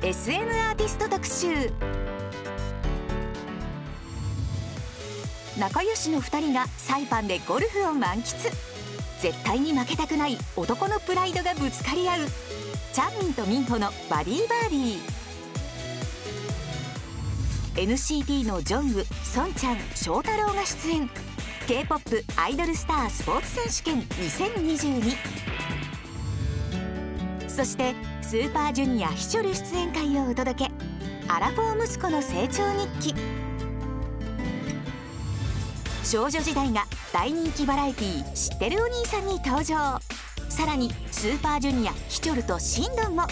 SM アーティスト特集。仲良しの2人がサイパンでゴルフを満喫。絶対に負けたくない男のプライドがぶつかり合うチャンミンとミンホのバディバーディー。 NCT のジョンウ、ソンちゃん、翔太郎が出演 K-POP アイドルスタースポーツ選手権2022。そしてスーパージュニアヒチョル出演会をお届け。アラフォー息子の成長日記。少女時代が大人気バラエティー知ってるお兄さんに登場。さらにスーパージュニアヒチョルとシンドンも。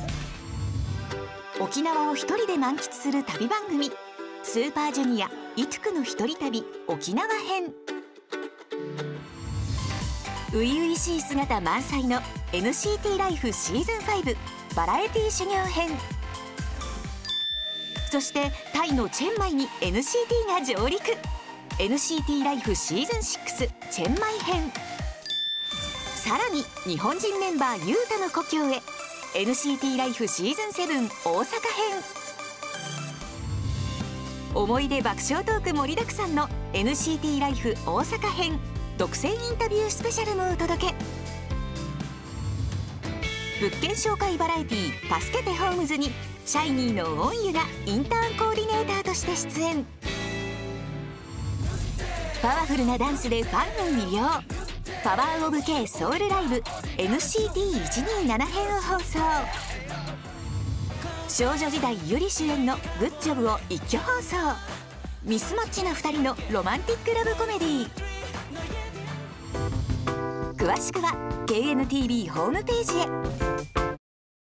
沖縄を一人で満喫する旅番組スーパージュニアイトゥクの一人旅沖縄編。初々しい姿満載の NCT ライフシーズン5バラエティ修行編。そしてタイのチェンマイに NCT が上陸。NCT ライフシーズン6チェンマイ編。さらに日本人メンバーユータの故郷へ NCT ライフシーズン7大阪編。思い出爆笑トーク盛りだくさんの NCT ライフ大阪編独占インタビュースペシャルもお届け。物件紹介バラエティー助けてホームズにシャイニーのオンユがインターンコーディネーターとして出演。パワフルなダンスでファンを魅了。パワーオブ K ソウルライブ NCT127 編を放送。少女時代ゆり主演のグッジョブを一挙放送。ミスマッチな2人のロマンティックラブコメディー。詳しくは KNTV ホームページへ。